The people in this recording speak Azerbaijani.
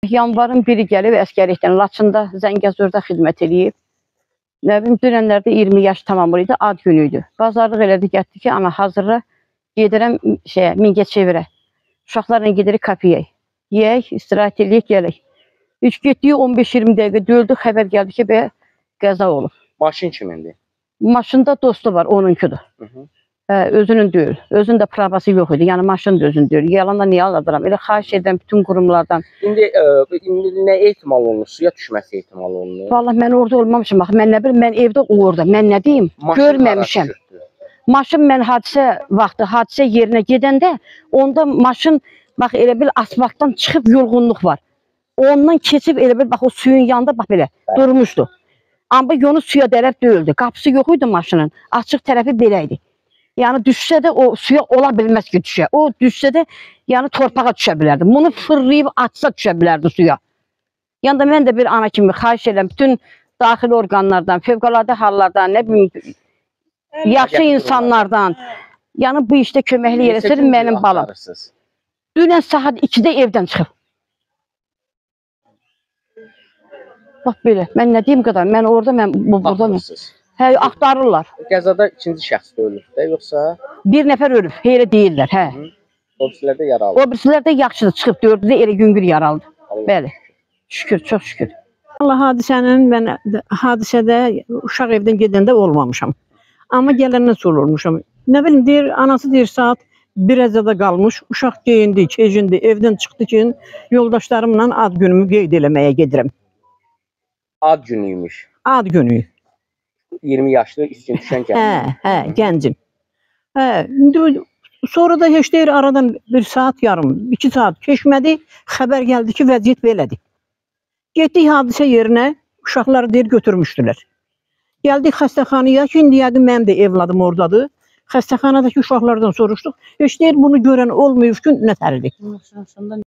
Yanvarın biri gəlib əsgərlikdən Laçında, Zəngəzurda xidmət eləyib. Nə bilim, dünənlərdə 20 yaş tamamı idi, ad günü idi. Bazarlıq elədi, getdi ki, ana hazırla, gedirəm Mingəçevirə. Uşaqlarla gedirik kapiyaya. Yeyək, istirahət eləyək, gələk. Üç getdiyi 15-20 dəqiqə döldü, xəbər gəldi ki, belə qəza olub. Maşın kimindir? Maşında dostu var, onunkudur. Özünün deyil. Özünün də pravası yox idi. Yəni maşın da özünün deyil. Yalanla niyə aladıram? Elə xahiş edirəm bütün qurumlardan. İndi nə ehtimal olunur? Suya düşməsi ehtimal olunur? Vallahi mən orada olmamışım. Bax, mən nə bilim, mən evdə orada. Mən nə deyim? Görməmişəm. Maşın mən hadisə vaxtı, hadisə yerinə gedəndə onda maşın bax elə bil asfaltdan çıxıb yorğunluq var. Ondan keçib elə bil bax o suyun yanında bax belə durmuşdu. Amma yolu suya tərəf döyüldü. Qapısı yox idi maşının. Açıq tərəfi belə idi. Yəni düşsə də o suya ola bilməz ki, düşə. O düşsə də yəni torpağa düşə bilərdi. Bunu fırlayıb atsa düşə bilərdi suya. Yəni da mən də bir ana kimi xahiş edirəm bütün daxili orqanlardan, fövqəladə hallardan, nə bilim, yaxşı insanlardan, yəni bu işdə köməkli eləsək mənim balam. Dünən saat 2-də evdən çıxıb. Bax belə, mən nə deyim qədər, mən orada, mən burada mı? Hə, axtarırlar. Qəzada ikinci şəxs də ölüb də, yoxsa? Bir nəfər ölüb, elə deyirlər, hə. O birisilər də yaralı. O birisilər də yaxşıdır, çıxıb dördü də elə güngür yaralıdır. Bəli, şükür, çox şükür. Allah hadisənin, mən hadisədə uşaq evdən gedəndə olmamışam. Amma gələndən sonra olmuşam. Nə bilim, deyir, anası deyir, saat 1-də qalmış, uşaq geyindi, kecindi, evdən çıxdı ki, yoldaşlarımla ad günümü qeyd eləməyə gedirəm. Ad günüymüş. Ad günü. 20 yaşlı üstün düşən gəncim. Hə, gəncim. Hə, sonra da heç deyir, aradan 1 saat yarım, 2 saat keçmədi, xəbər gəldi ki, vəziyyət belədir. Getdik hadisə yerinə, uşaqları deyir, götürmüşdülər. Gəldik xəstəxanaya ki, indi yəqin mənim də evladım oradadır. Xəstəxanadakı uşaqlardan soruşduq. Heç deyir, bunu görən olmayıb ki, nətəridir.